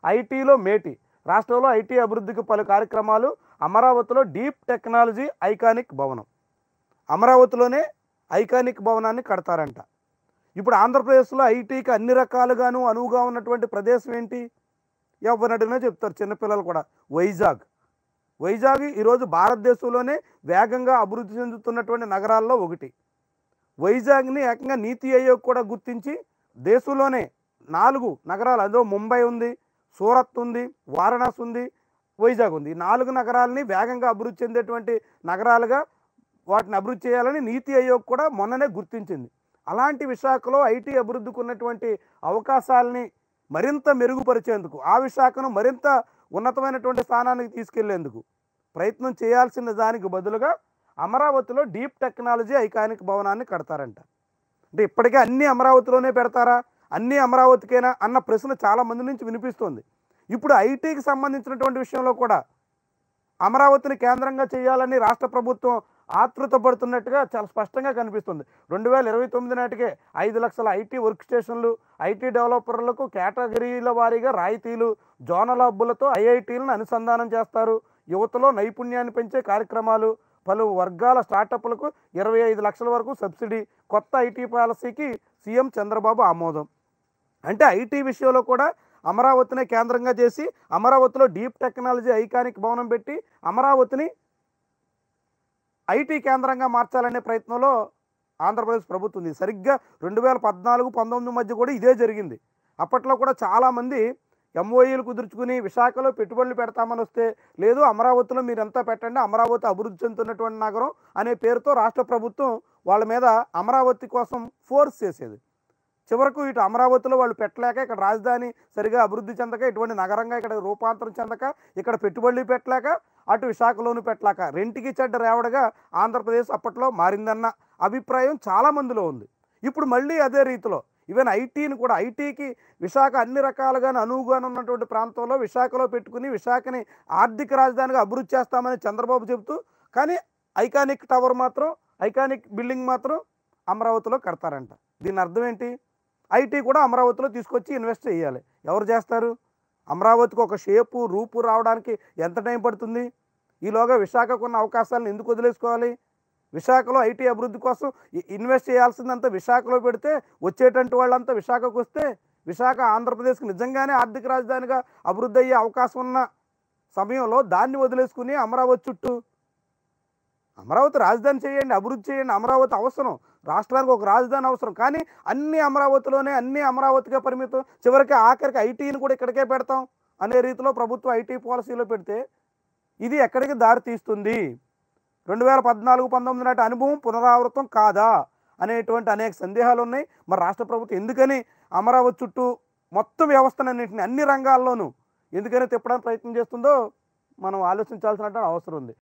ఐటీలో మేటి. రాష్ట్రంలో ఐటీ అభివృద్ధికి పలు కార్యక్రమాలు. అమరావతిలో డీప్ టెక్నాలజీ ఐకానిక్ భవనం. అమరావతిలోనే ఐకానిక్ భవనాన్ని కడతారంట. ఇప్పుడు ఆంధ్రప్రదేశ్లో ఐటీకి అన్ని రకాలుగాను అనువుగా ఉన్నటువంటి ప్రదేశం ఏంటి? ఎవరినడిగినా చెప్తారు చిన్నపిల్లలు కూడా. వైజాగ్ ఈరోజు భారతదేశంలోనే వేగంగా అభివృద్ధి చెందుతున్నటువంటి నగరాల్లో ఒకటి. వైజాగ్ని ఏకంగా నీతి ఆయోగ్ కూడా గుర్తించి దేశంలోనే 4 నగరాలు, అందులో ముంబై ఉంది, సూరత్ ఉంది, వారణాసి ఉంది, వైజాగ్ ఉంది. ఈ 4 నగరాలని వేగంగా అభివృద్ధి చెందేటువంటి నగరాలుగా వాటిని అభివృద్ధి చేయాలని నీతి ఆయోగ్ కూడా మొన్ననే గుర్తించింది. అలాంటి విశాఖలో ఐటీ అభివృద్ధికి ఉన్నటువంటి అవకాశాలని మరింత మెరుగుపరిచేందుకు, ఆ విశాఖను మరింత ఉన్నతమైనటువంటి స్థానానికి తీసుకెళ్లేందుకు ప్రయత్నం చేయాల్సిన దానికి బదులుగా అమరావతిలో డీప్ టెక్నాలజీ ఐకానిక్ భవనాన్ని కడతారంట. అంటే ఇప్పటికే అన్నీ అమరావతిలోనే పెడతారా, అన్నీ అమరావతికేనా అన్న ప్రశ్న చాలామంది నుంచి వినిపిస్తుంది. ఇప్పుడు ఐటీకి సంబంధించినటువంటి విషయంలో కూడా అమరావతిని కేంద్రంగా చేయాలని రాష్ట్ర ప్రభుత్వం ఆతృత పడుతున్నట్టుగా చాలా స్పష్టంగా కనిపిస్తుంది. 2029 నాటికే 5 లక్షల ఐటీ వర్క్ స్టేషన్లు, ఐటీ డెవలపర్లకు కేటగిరీల వారీగా రాయితీలు, జోనల్ హబ్బులతో ఐఐటీలను అనుసంధానం చేస్తారు. యువతలో నైపుణ్యాన్ని పెంచే కార్యక్రమాలు, పలు వర్గాల స్టార్టప్లకు 25 లక్షల వరకు సబ్సిడీ. కొత్త ఐటీ పాలసీకి సీఎం చంద్రబాబు ఆమోదం. అంటే ఐటీ విషయంలో కూడా అమరావతినే కేంద్రంగా చేసి అమరావతిలో డీప్ టెక్నాలజీ ఐకానిక్ భవనం పెట్టి అమరావతిని ఐటీ కేంద్రంగా మార్చాలనే ప్రయత్నంలో ఆంధ్రప్రదేశ్ ప్రభుత్వం ఉంది. సరిగ్గా 2014-19 మధ్య కూడా ఇదే జరిగింది. అప్పట్లో కూడా చాలామంది ఎంఓఈలు కుదుర్చుకుని విశాఖలో పెట్టుబడులు పెడతామని వస్తే, లేదు అమరావతిలో మీరంతా పెట్టండి, అమరావతి అభివృద్ధి చెందుతున్నటువంటి నగరం అనే పేరుతో రాష్ట్ర ప్రభుత్వం వాళ్ళ మీద అమరావతి కోసం ఫోర్స్ చేసేది. చివరకు ఇటు అమరావతిలో వాళ్ళు పెట్టలేక, ఇక్కడ రాజధాని సరిగా అభివృద్ధి చెందక, ఇటువంటి నగరంగా ఇక్కడ రూపాంతరం చెందక, ఇక్కడ పెట్టుబడులు పెట్టలేక, అటు విశాఖలోను పెట్టలేక రెంటికి చెడ్డ రేవడగా ఆంధ్రప్రదేశ్ అప్పట్లో మారిందన్న అభిప్రాయం చాలామందిలో ఉంది. ఇప్పుడు మళ్ళీ అదే రీతిలో ఈవెన్ ఐటీని కూడా, ఐటీకి విశాఖ అన్ని రకాలుగా అనువుగా ఉన్నటువంటి ప్రాంతంలో విశాఖలో పెట్టుకుని విశాఖని ఆర్థిక రాజధానిగా అభివృద్ధి చేస్తామని చంద్రబాబు చెబుతూ, కానీ ఐకానిక్ టవర్ మాత్రం, ఐకానిక్ బిల్డింగ్ మాత్రం అమరావతిలో కడతారంట. దీని అర్థం ఏంటి? ఐటీ కూడా అమరావతిలో తీసుకొచ్చి ఇన్వెస్ట్ చేయాలి. ఎవరు చేస్తారు? అమరావతికి ఒక షేపు రూపు రావడానికి ఎంత టైం పడుతుంది? ఈలోగా విశాఖకు ఉన్న అవకాశాలను ఎందుకు వదిలేసుకోవాలి? విశాఖలో ఐటీ అభివృద్ధి కోసం ఇన్వెస్ట్ చేయాల్సిందంతా విశాఖలో పెడితే, వచ్చేటంటి వాళ్ళంతా విశాఖకు వస్తే, విశాఖ ఆంధ్రప్రదేశ్కి నిజంగానే ఆర్థిక రాజధానిగా అభివృద్ధి అయ్యే అవకాశం ఉన్న సమయంలో దాన్ని వదిలేసుకుని అమరావతి చుట్టూ, అమరావతి రాజధాని చేయండి, అభివృద్ధి చేయండి, అమరావతి అవసరం, రాష్ట్రానికి ఒక రాజధాని అవసరం, కానీ అన్ని అమరావతిలోనే, అన్ని అమరావతిగా పరిమితం, చివరికి ఆఖరికి ఐటీని కూడా ఇక్కడికే పెడతాం అనే రీతిలో ప్రభుత్వం ఐటీ పాలసీలో పెడితే ఇది ఎక్కడికి దారి తీస్తుంది? 2014-19 నాటి అనుభవం పునరావృతం కాదా అనేటువంటి అనేక సందేహాలు ఉన్నాయి. మరి రాష్ట్ర ప్రభుత్వం ఎందుకని అమరావతి చుట్టూ మొత్తం వ్యవస్థనన్నింటినీ అన్ని రంగాల్లోనూ ఎందుకని తిప్పడానికి ప్రయత్నం చేస్తుందో మనం ఆలోచించాల్సిన అవసరం ఉంది.